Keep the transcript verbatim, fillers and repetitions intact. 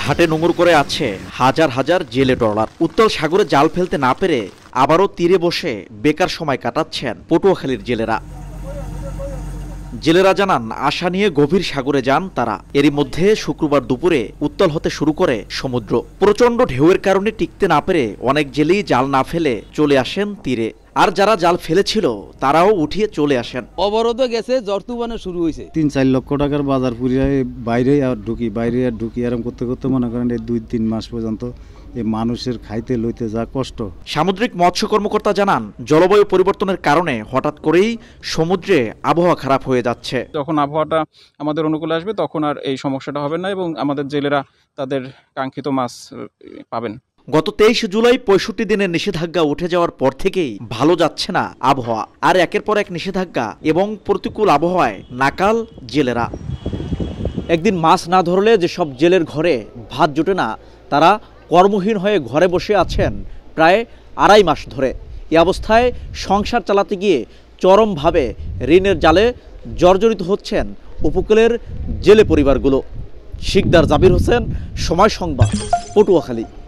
ঘাটে নোঙর করে আছে হাজার হাজার জেলে ট্রলার। উত্তাল সাগরে জাল ফেলতে না পেরে আবারও তীরে বসে বেকার সময় কাটাচ্ছেন পটুয়াখালীর জেলেরা। জেলেরা জানান, আশা নিয়ে গভীর সাগরে যান তারা। এরই মধ্যে শুক্রবার দুপুরে উত্তাল হতে শুরু করে সমুদ্র। প্রচণ্ড ঢেউয়ের কারণে টিকতে না পেরে অনেক জেলেই জাল না ফেলে চলে আসেন তীরে। আর যারা জাল ফেলেছিল তারাও উঠিয়ে চলে আসেন। অবরোধ গেছে, জ্বর তুফানে শুরু হয়েছে। তিন চার লক্ষ টাকার বাজার পুরিয়ে বাইরে আর ঢুকি বাইরে আর ঢুকি এরকম করতে করতে মনে করেন এই দুই তিন মাস পর্যন্ত এই মানুষের খাইতে লইতে যা কষ্ট। সামুদ্রিক মৎস্য কর্মকর্তা জানান, জলবায়ু পরিবর্তনের কারণে হঠাৎ করেই সমুদ্রে আবহাওয়া খারাপ হয়ে যাচ্ছে। যখন আবহাওয়াটা আমাদের অনুকূলে আসবে তখন আর এই সমস্যাটা হবে না এবং আমাদের জেলেরা তাদের কাঙ্ক্ষিত মাছ পাবেন। গত তেইশে জুলাই পঁয়ষট্টি দিনের নিষেধাজ্ঞা উঠে যাওয়ার পর থেকেই ভালো যাচ্ছে না আবহাওয়া। আর একের পর এক নিষেধাজ্ঞা এবং প্রতিকূল আবহাওয়ায় নাকাল জেলেরা। একদিন মাছ না ধরলে যেসব জেলের ঘরে ভাত জোটে না, তারা কর্মহীন হয়ে ঘরে বসে আছেন প্রায় আড়াই মাস ধরে। এই অবস্থায় সংসার চালাতে গিয়ে চরমভাবে ঋণের জালে জর্জরিত হচ্ছেন উপকূলের জেলে পরিবারগুলো। শিকদার জাবির হোসেন, সময় সংবাদ, পটুয়াখালী।